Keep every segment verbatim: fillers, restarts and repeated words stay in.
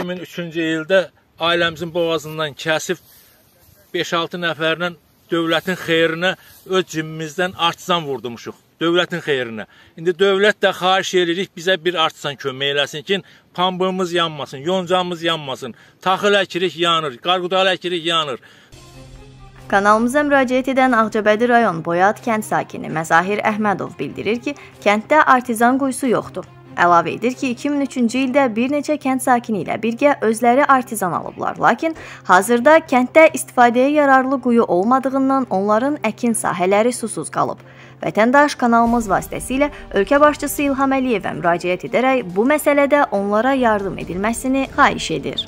iki min üçüncü ildə ailəmizin boğazından kəsib beş altı nəfərlə dövlətin xeyrinə öz cibimizdən artisan vurdurmuşuq. Dövlətin xeyrinə. İndi dövlət də xahiş edirik bizə bir artisan kömək eləsin ki, pambığımız yanmasın, yoncamız yanmasın. Taxıl əkirik yanır, qarğudal əkirik yanır. Kanalımıza müraciət edən Ağcabədi rayon Boyat kənd sakini Məzahir Əhmədov bildirir ki, kənddə artizan quyusu yoxdur. Əlavə edir ki, iki min üçüncü ildə bir neçə kənd sakini ilə birgə özləri artizan alıblar. Lakin hazırda kənddə istifadəyə yararlı quyu olmadığından onların əkin sahələri susuz qalıb. Vətəndaş kanalımız vasitəsilə ölkə başçısı İlham Əliyevə müraciət edərək bu məsələdə onlara yardım edilməsini xahiş edir.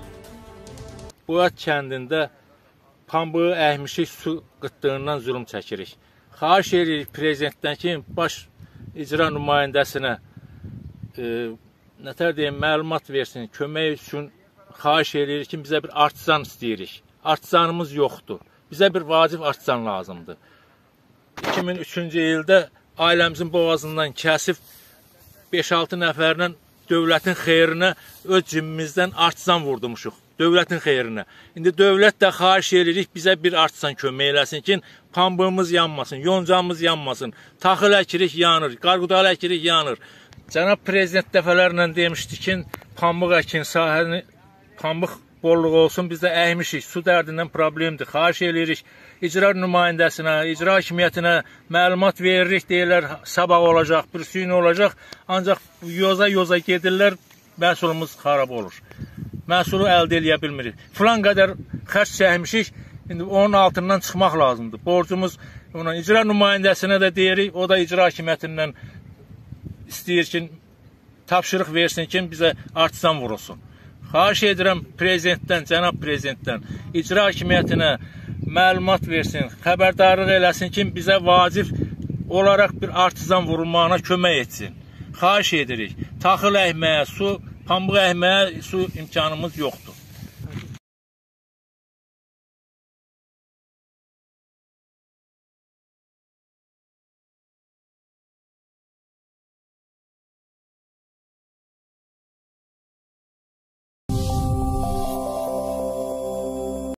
Boyat kəndində pambığı əhmişik su qıtlığından zülüm çəkirik. Xahiş edirik prezidentdən ki, baş icra nümayəndəsinə e, nətər deyim, məlumat versin, kömək üçün xahiş edirik ki, bizə bir artisan istəyirik. Artisanımız yoxdur. Bizə bir vacib artisan lazımdır. iki min üçüncü ildə ailəmizin boğazından kəsib beş altı nəfərlə dövlətin xeyrinə öz cibimizdən artisan vurdurmuşuq. Dövlətin xeyrinə. İndi dövlət də xahiş edirik bizə bir artisan kömək eləsin ki, pambığımız yanmasın, yoncamız yanmasın. Taxıl əkirik yanır, qarğudal əkirik yanır. Cənab Prezident dəfələrlə demişdi ki, pambıq əkin sahəni, pambıq bolluq olsun, biz də əhmişik, su dərdindən problemdir. Xahiş edirik, icra nümayəndəsinə, icra hakimiyyətinə məlumat veririk, deyirlər, sabah olacaq, bir suyun olacaq, ancaq yoza-yoza gedirlər, məhsulumuz xarab olur. Məhsulu əldə eləyə bilmirik. Filan qədər xərc çəkmişik, indi onun altından çıxmaq lazımdır. Borcumuz, ona icra nümayəndəsinə də deyirik, o da icra hakimiyyətindən istəyir ki, tapşırıq versin ki, bizə artisan vurulsun. Xahiş edirəm prezidentdən, cənab prezidentdən, icra hakimiyyətinə məlumat versin, xəbərdarlıq eləsin ki, bizə vacib olaraq bir artisan vurulmağına kömək etsin. Xahiş edirik. Taxıl əkməyə, su, pambıq əkməyə su imkanımız yoxdur.